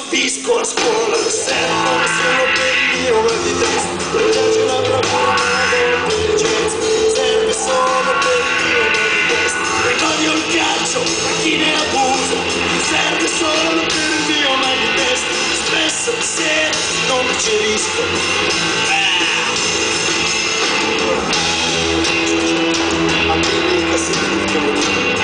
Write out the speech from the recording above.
fisco a scuola, servono solo per il mio mal di testa. Mi piace la bravura, ma non il jazz, serve solo per il mio mal di testa. Odio il calcio, ma chi ne abusa, serve solo per il mio mal di testa. Spesso se non percepisco, a me mica significa